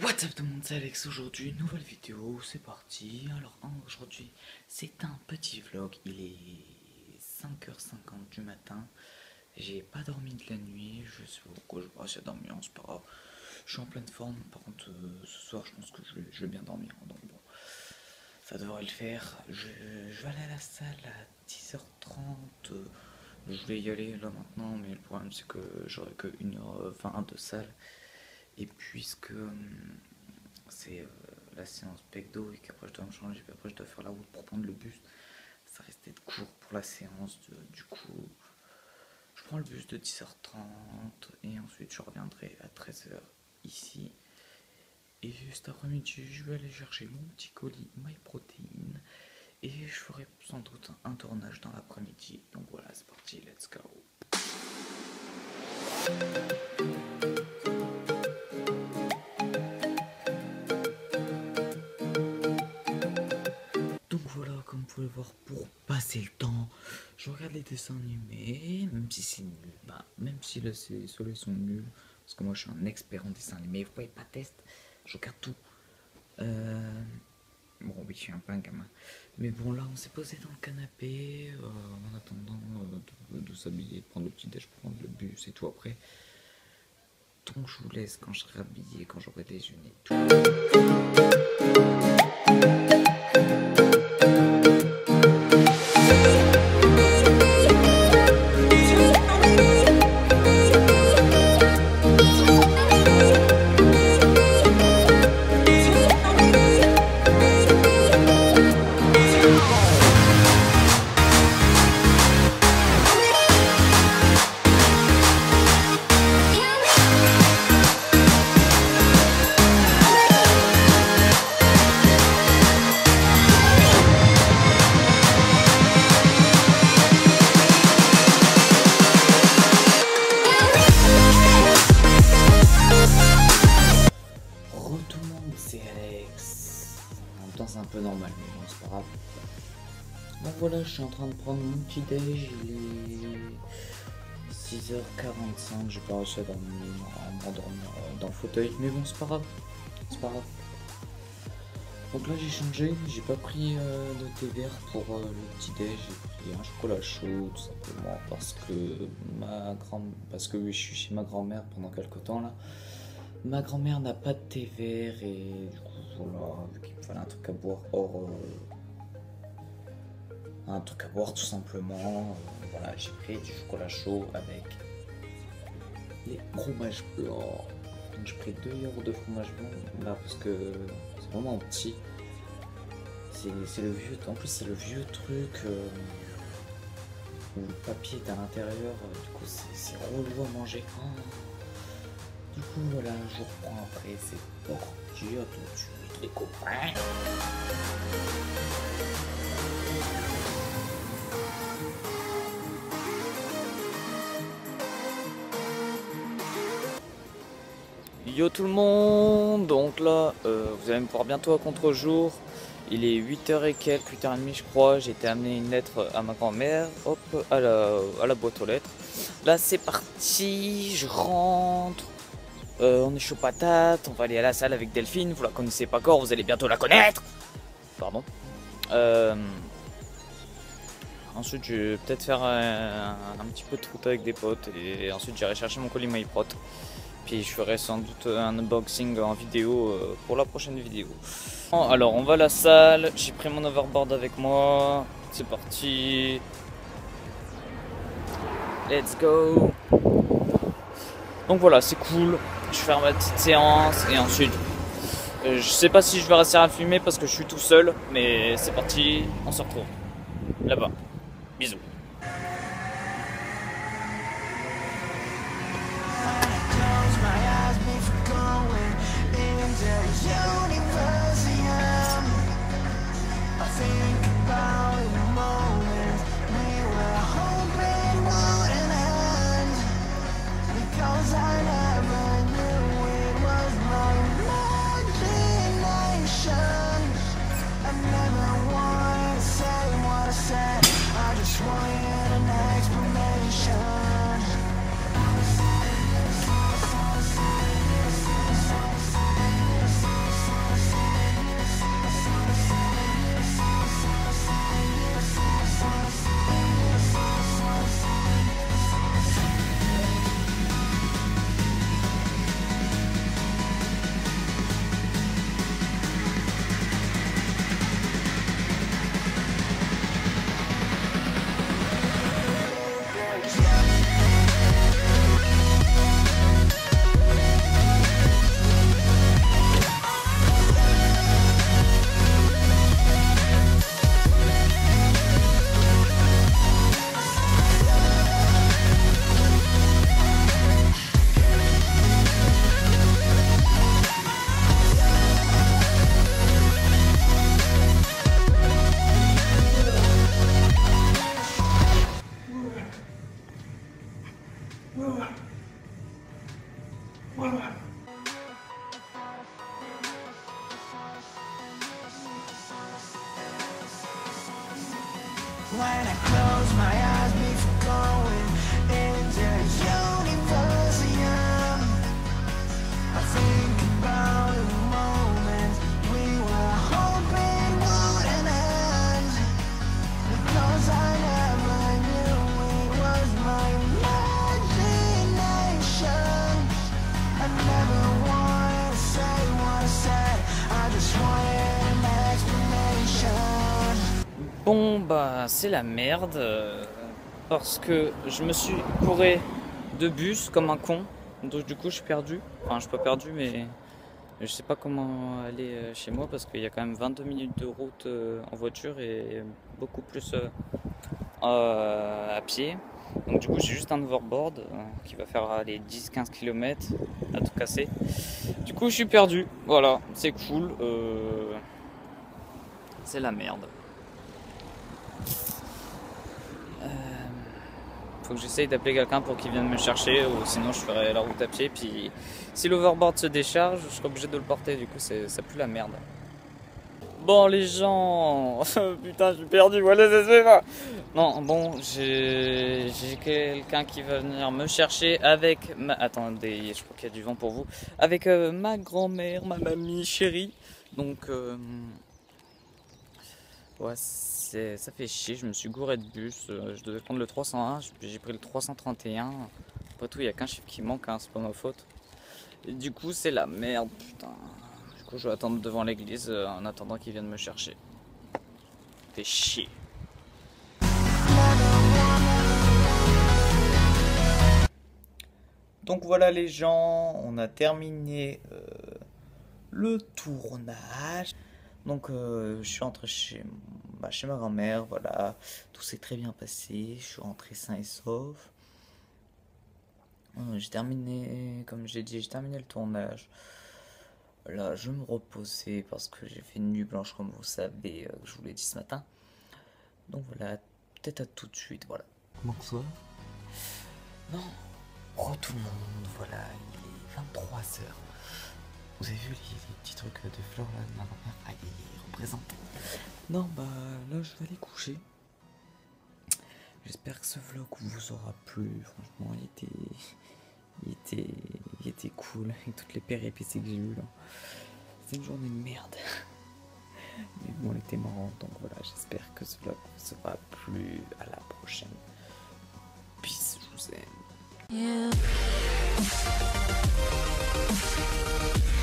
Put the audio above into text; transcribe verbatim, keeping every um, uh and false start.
What's up tout le monde, c'est Alex. Aujourd'hui, nouvelle vidéo, c'est parti. Alors aujourd'hui, c'est un petit vlog. Il est cinq heures cinquante du matin. J'ai pas dormi de la nuit. Je sais pas pourquoi je vais assez dormir, c'est pas grave. Je suis en pleine forme. Par contre, euh, ce soir, je pense que je vais, je vais bien dormir. Donc bon, ça devrait le faire. Je, je vais aller à la salle à dix heures trente. Je vais y aller là maintenant, mais le problème c'est que j'aurai que une heure vingt de salle. Et puisque euh, c'est euh, la séance pecdo et qu'après je dois me changer, puis après je dois faire la route pour prendre le bus, ça risque d'être court pour la séance. De, du coup, je prends le bus de dix heures trente et ensuite je reviendrai à treize heures ici. Et cet après-midi, je vais aller chercher mon petit colis MyProtein et je ferai sans doute un tournage dans l'après-midi. Donc voilà, c'est parti, let's go. Donc voilà, comme vous pouvez le voir, pour passer le temps, je regarde les dessins animés, même si c'est nul, bah, même si là ceux-là sont nuls, parce que moi je suis un expert en dessin animé, vous voyez pas test, je regarde tout. Euh... Bon oui, je suis un peu un gamin, mais bon là on s'est posé dans le canapé, euh, en attendant euh, de, de s'habiller, de prendre le petit déj, prendre le bus et tout après. Donc je vous laisse quand je serai habillé, quand j'aurai déjeuné, tout. C'est Alex. En même temps c'est un peu normal, mais bon c'est pas grave. Donc voilà, je suis en train de prendre mon petit déj, il est six heures quarante-cinq, j'ai pas réussi à dormir, à m'endormir dans le fauteuil, mais bon c'est pas grave, c'est pas grave. Donc là j'ai changé, j'ai pas pris euh, de thé vert pour euh, le petit déj, j'ai pris un chocolat chaud tout simplement parce que ma grand, parce que oui je suis chez ma grand-mère pendant quelques temps là. Ma grand-mère n'a pas de thé vert et du coup voilà, vu qu'il me fallait un truc à boire hors euh, un truc à boire tout simplement, euh, voilà j'ai pris du chocolat chaud avec les fromages blancs. Donc j'ai pris deux yaourts de fromage blanc là parce que c'est vraiment petit. C'est le vieux, en plus c'est le vieux truc euh, où le papier est à l'intérieur, euh, du coup c'est relou à manger. Oh. Du coup voilà, je reprends après, c'est parti, à tout de suite les copains. Yo tout le monde, donc là euh, vous allez me voir bientôt à contre-jour. Il est huit heures et quelques, huit heures trente je crois, j'ai été amener une lettre à ma grand-mère, hop, à la, à la boîte aux lettres. Là c'est parti, je rentre. Euh, on est chaud patate, on va aller à la salle avec Delphine, vous la connaissez pas encore, vous allez bientôt la connaître. Pardon. Euh, ensuite je vais peut-être faire un, un petit peu de foot avec des potes et ensuite j'irai chercher mon colis MyProt. Puis je ferai sans doute un unboxing en vidéo pour la prochaine vidéo. Alors on va à la salle, j'ai pris mon overboard avec moi, c'est parti. Let's go. Donc voilà, c'est cool. Je vais faire ma petite séance et ensuite euh, je sais pas si je vais rester à filmer parce que je suis tout seul, mais c'est parti, on se retrouve là-bas. Bisous. I just want you to know When I close my eyes before going into Universum, I think about the moments we were hoping wouldn't end, because I never knew it was my imagination. I never wanted to say what I said, I just wanted an explanation. Bon bah c'est la merde euh, parce que je me suis couré de bus comme un con, donc du coup je suis perdu, enfin je suis pas perdu mais je sais pas comment aller euh, chez moi parce qu'il y a quand même vingt-deux minutes de route euh, en voiture et beaucoup plus euh, euh, à pied, donc du coup j'ai juste un overboard euh, qui va faire les dix quinze kilomètres à tout casser, du coup je suis perdu, voilà c'est cool, euh, c'est la merde. Faut que j'essaye d'appeler quelqu'un pour qu'il vienne me chercher, ou sinon je ferai la route à pied. Puis si l'overboard se décharge, je serai obligé de le porter. Du coup, c'est, ça pue la merde. Bon, les gens, putain, je suis perdu. Voilà, ça se fait pas. Non, bon, j'ai, j'ai quelqu'un qui va venir me chercher avec ma. Attendez, je crois qu'il y a du vent pour vous. Avec euh, ma grand-mère, ma mamie chérie. Donc, euh... ouais, c'est, ça fait chier, je me suis gouré de bus, euh, je devais prendre le trois cent un, j'ai pris le trois cent trente et un, après tout il n'y a qu'un chiffre qui manque, hein, c'est pas ma faute. Et du coup c'est la merde, putain, du coup je vais attendre devant l'église euh, en attendant qu'ils viennent me chercher. Fait chier. Donc voilà les gens, on a terminé euh, le tournage. Donc euh, je suis rentré chez, bah, chez ma grand-mère, voilà, tout s'est très bien passé, je suis rentré sain et sauf. Euh, j'ai terminé, comme j'ai dit, j'ai terminé le tournage. Là, je me reposais parce que j'ai fait une nuit blanche, comme vous savez, euh, que je vous l'ai dit ce matin. Donc voilà, peut-être à tout de suite, voilà. Comment ça? Non, oh tout le monde, voilà, il est vingt-trois heures. Vous avez vu les, les petits trucs de fleurs là de ma grand-mère? Ah, il représente. Non, bah là je vais aller coucher. J'espère que ce vlog vous aura plu. Franchement, il était, il était, il était cool avec toutes les péripéties que j'ai eues là. C'est une journée de merde. Mais bon, elle était marrante. Donc voilà, j'espère que ce vlog vous aura plu. À la prochaine. Peace, je vous aime. Yeah.